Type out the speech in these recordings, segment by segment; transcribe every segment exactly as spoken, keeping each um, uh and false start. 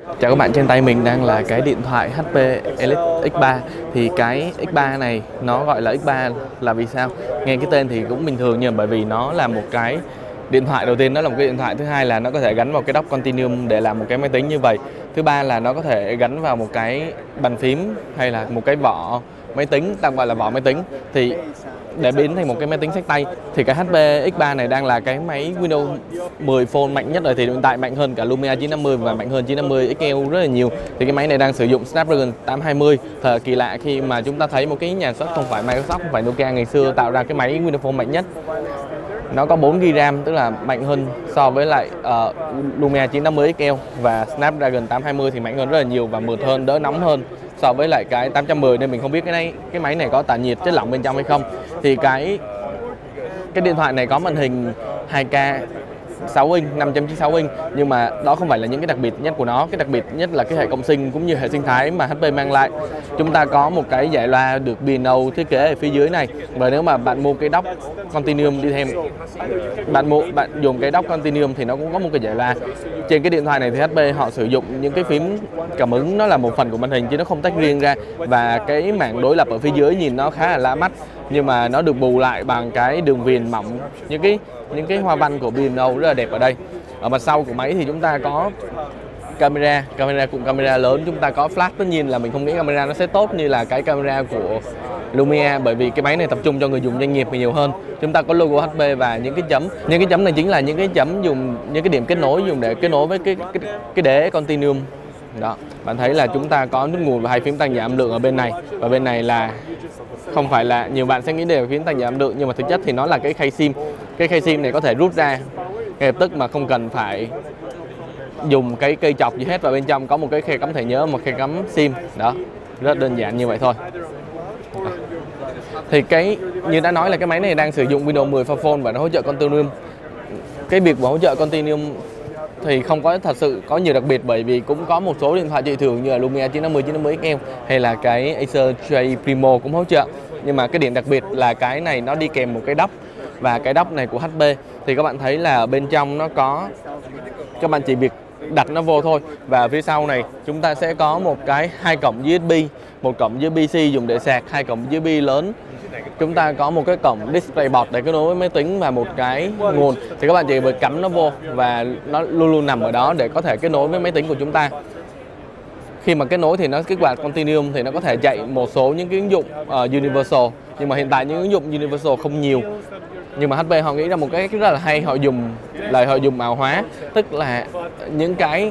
Chào các bạn, trên tay mình đang là cái điện thoại hát pê Elite X ba. Thì cái X ba này nó gọi là X ba là vì sao? Nghe cái tên thì cũng bình thường, nhưng bởi vì nó là một cái điện thoại. Đầu tiên nó là một cái điện thoại, thứ hai là nó có thể gắn vào cái dock Continuum để làm một cái máy tính như vậy, thứ ba là nó có thể gắn vào một cái bàn phím hay là một cái vỏ máy tính, ta gọi là vỏ máy tính, thì để biến thành một cái máy tính xách tay. Thì cái hát pê X ba này đang là cái máy Windows mười Phone mạnh nhất rồi, thì hiện tại mạnh hơn cả Lumia chín năm mươi và mạnh hơn chín năm mươi X L rất là nhiều. Thì cái máy này đang sử dụng Snapdragon tám hai mươi. Thật kỳ lạ khi mà chúng ta thấy một cái nhà xuất không phải Microsoft, không phải Nokia ngày xưa tạo ra cái máy Windows Phone mạnh nhất. Nó có bốn gi ga ram, tức là mạnh hơn so với lại uh, Lumia chín năm mươi X L, và Snapdragon tám hai mươi thì mạnh hơn rất là nhiều và mượt hơn, đỡ nóng hơn so với lại cái tám trăm mười, nên mình không biết cái này cái máy này có tản nhiệt chất lỏng bên trong hay không. Thì cái cái điện thoại này có màn hình hai K sáu inch, năm chấm chín sáu inch, nhưng mà đó không phải là những cái đặc biệt nhất của nó. Cái đặc biệt nhất là cái hệ cộng sinh cũng như hệ sinh thái mà hát pê mang lại. Chúng ta có một cái giải loa được bê en ô thiết kế ở phía dưới này, và nếu mà bạn mua cái dock Continuum đi thêm, bạn mua bạn dùng cái dock Continuum thì nó cũng có một cái giải loa. Trên cái điện thoại này thì hát pê họ sử dụng những cái phím cảm ứng, nó là một phần của màn hình chứ nó không tách riêng ra, và cái mảng đối lập ở phía dưới nhìn nó khá là lạ mắt, nhưng mà nó được bù lại bằng cái đường viền mỏng, những cái những cái hoa văn của bê en ô rất là đẹp ở đây. Ở mặt sau của máy thì chúng ta có camera, camera cũng camera lớn, chúng ta có flash. Tất nhiên là mình không nghĩ camera nó sẽ tốt như là cái camera của Lumia, bởi vì cái máy này tập trung cho người dùng doanh nghiệp nhiều hơn. Chúng ta có logo hát pê và những cái chấm, những cái chấm này chính là những cái chấm dùng, những cái điểm kết nối dùng để kết nối với cái cái, cái đế Continuum. Đó, bạn thấy là chúng ta có nút nguồn và hai phím tăng giảm âm lượng ở bên này, và bên này là không phải là, nhiều bạn sẽ nghĩ đều phím tăng giảm âm lượng, nhưng mà thực chất thì nó là cái khay sim. Cái khay sim này có thể rút ra ngay lập tức mà không cần phải dùng cái cây chọc gì hết, và bên trong có một cái khe cắm thẻ nhớ, một khe cắm sim. Đó, rất đơn giản như vậy thôi. Đó. Thì cái như đã nói là cái máy này đang sử dụng Windows mười Phone và nó hỗ trợ Continuum. Cái việc mà hỗ trợ Continuum thì không có thật sự có nhiều đặc biệt, bởi vì cũng có một số điện thoại trị thường như là Lumia chín năm mươi, chín năm mươi X L hay là cái Acer J Primo cũng hỗ trợ. Nhưng mà cái điểm đặc biệt là cái này nó đi kèm một cái dock, và cái dock này của hát pê thì các bạn thấy là ở bên trong nó có, các bạn chỉ việc đặt nó vô thôi. Và phía sau này chúng ta sẽ có một cái hai cổng u ét bê, một cổng u ét bê C dùng để sạc, hai cổng u ét bê lớn. Chúng ta có một cái cổng DisplayPort để kết nối với máy tính và một cái nguồn, thì các bạn chỉ việc cắm nó vô và nó luôn luôn nằm ở đó để có thể kết nối với máy tính của chúng ta. Khi mà kết nối thì nó kích hoạt Continuum thì nó có thể chạy một số những cái ứng dụng uh, Universal, nhưng mà hiện tại những ứng dụng Universal không nhiều. Nhưng mà hát pê họ nghĩ ra một cái rất là hay, họ dùng là họ dùng ảo hóa, tức là những cái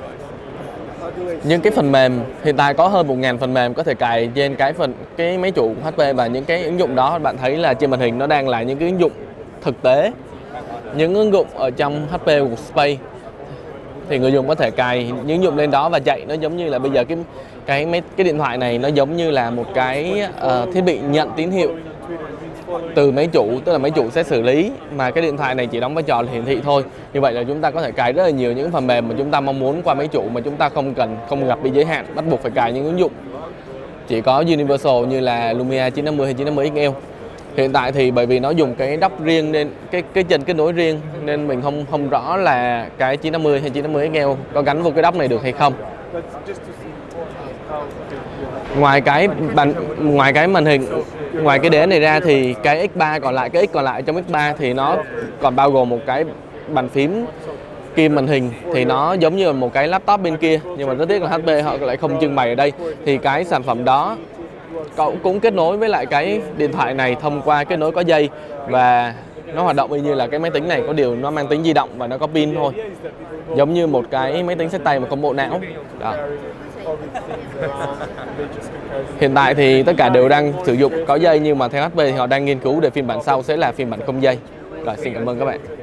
những cái phần mềm, hiện tại có hơn một nghìn phần mềm có thể cài trên cái phần cái máy chủ của hát pê, và những cái ứng dụng đó bạn thấy là trên màn hình nó đang là những cái ứng dụng thực tế, những ứng dụng ở trong hát pê Workspace, thì người dùng có thể cài những ứng dụng lên đó và chạy. Nó giống như là bây giờ cái cái mấy cái điện thoại này nó giống như là một cái uh, thiết bị nhận tín hiệu từ máy chủ, tức là máy chủ sẽ xử lý, mà cái điện thoại này chỉ đóng vai trò hiển thị thôi. Như vậy là chúng ta có thể cài rất là nhiều những phần mềm mà chúng ta mong muốn qua máy chủ, mà chúng ta không cần không gặp bị giới hạn bắt buộc phải cài những ứng dụng chỉ có Universal như là Lumia chín năm mươi hay chín năm mươi X L. Hiện tại thì bởi vì nó dùng cái dock riêng nên cái cái chân kết nối riêng, nên mình không không rõ là cái chín năm mươi hay chín năm mươi X L có gắn vô cái dock này được hay không. Ngoài cái bàn, ngoài cái màn hình, ngoài cái đế này ra thì cái X ba còn lại, cái X còn lại trong X ba thì nó còn bao gồm một cái bàn phím kim màn hình, thì nó giống như một cái laptop bên kia, nhưng mà rất tiếc là hát pê họ lại không trưng bày ở đây. Thì cái sản phẩm đó cũng kết nối với lại cái điện thoại này thông qua kết nối có dây, và nó hoạt động y như là cái máy tính này, có điều nó mang tính di động và nó có pin thôi, giống như một cái máy tính xách tay mà không bộ não. Đó. Hiện tại thì tất cả đều đang sử dụng có dây, nhưng mà theo hát pê thì họ đang nghiên cứu để phiên bản sau sẽ là phiên bản không dây. Rồi, xin cảm ơn các bạn.